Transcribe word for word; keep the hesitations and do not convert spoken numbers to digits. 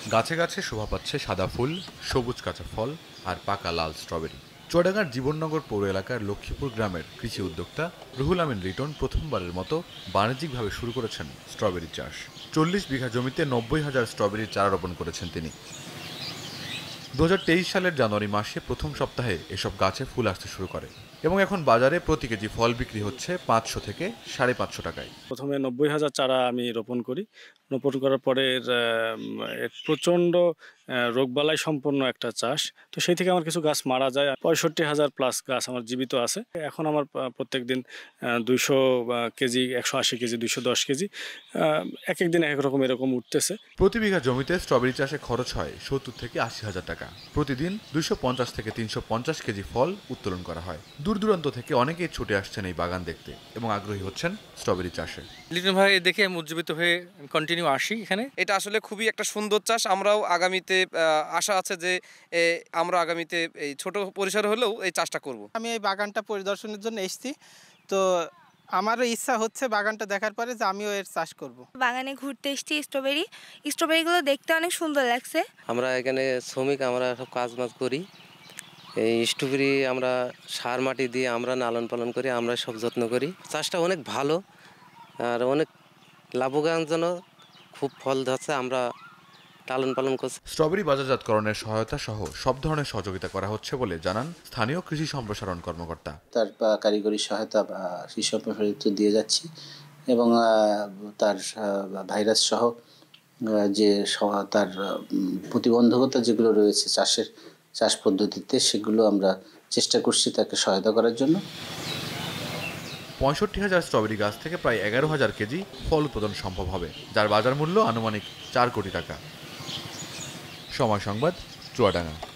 গাছে গাছে শোভা পাচ্ছে সাদা ফুল, সবুজ কাঁচা ফল আর পাকা লাল স্ট্রবেরি। চুয়াডাঙ্গার জীবননগর পৌর এলাকার লক্ষ্মীপুর গ্রামের কৃষি উদ্যোক্তা রুহুল আমিন রিটন প্রথমবারের মতো বাণিজ্যিকভাবে শুরু করেছেন স্ট্রবেরি চাষ। চল্লিশ বিঘা জমিতে নব্বই হাজার স্ট্রবেরির চারা রোপণ করেছেন তিনি। দু হাজার তেইশ সালের জানুয়ারি মাসে প্রথম সপ্তাহে এসব গাছে ফুল আসতে শুরু করে এবং এখন বাজারে প্রতি কেজি ফল বিক্রি হচ্ছে পাঁচশো থেকে সাড়ে পাঁচশো টাকায়। প্রথমে নব্বই হাজার চারা আমি রোপণ করি। রোপণ করার পরে প্রচণ্ড রোগবালাই সম্পন্ন একটা চাষ, তো সেই থেকে আমার কিছু গাছ মারা যায়। পঁয়ষট্টি হাজার প্লাস গাছ আমার জীবিত আছে। এখন আমার প্রত্যেক দিন দুইশো কেজি, একশো আশি কেজি, দুইশো দশ কেজি এক এক দিন এক রকম এরকম উঠতেছে। প্রতি বিঘা জমিতে স্ট্রবেরি চাষে খরচ হয় সত্তর থেকে আশি হাজার টাকা। প্রতিদিন দুইশো পঞ্চাশ থেকে তিনশো পঞ্চাশ কেজি ফল উত্তোলন করা হয়। দূর দূরান্ত থেকে অনেকেই ছুটে আসছেন এই বাগান দেখতে এবং আগ্রহী হচ্ছেন স্ট্রবেরি চাষে। লিটন ভাই দেখে আমি উজ্জীবিত হয়ে কন্টিনিউ আসি এখানে। এটা আসলে খুবই একটা সুন্দর চাষ। আমরাও আগামীতে আশা আছে যে আমরা আগামীতে এই ছোট পরিসরে হলেও এই চাষটা করব। আমি এই বাগানটা পরিদর্শনের জন্য এসেছি, তো আমারও ইচ্ছা হচ্ছে বাগানটা দেখার পরে যে আমিও এর চাষ করব। বাগানে ঘুরতে এসেছি, স্ট্রবেরি স্ট্রবেরিগুলো দেখতে অনেক সুন্দর লাগছে। আমরা এখানে শ্রমিক, আমরা সব কাজ বাজ করি। এই স্ট্রবেরি আমরা সার মাটি দিয়ে আমরা লালন পালন করি, আমরা সব যত্ন করি। চাষটা অনেক ভালো আর অনেক লাভজনক, খুব ফল ধরছে, আমরা লালন পালন করছি। স্ট্রবেরি বাজারজাতকরণের সহায়তা সহ সব ধরনের সহযোগিতা করা হচ্ছে বলে জানান স্থানীয় কৃষি সম্প্রসারণ কর্মকর্তা। তার কারিগরি সহায়তা কৃষি সম্প্রসারিত দিয়ে যাচ্ছি এবং তার ভাইরাস সহ যে তার প্রতিবন্ধকতা যেগুলো রয়েছে চাষের চাষ পদ্ধতিতে, সেগুলো আমরা চেষ্টা করছি তাকে সহায়তা করার জন্য। পঁয়ষট্টি হাজার স্ট্রবেরি গাছ থেকে প্রায় এগারো হাজার কেজি ফল উৎপাদন সম্ভব হবে, যার বাজার মূল্য আনুমানিক চার কোটি টাকা। সময় সংবাদ, চুয়াডাঙ্গা।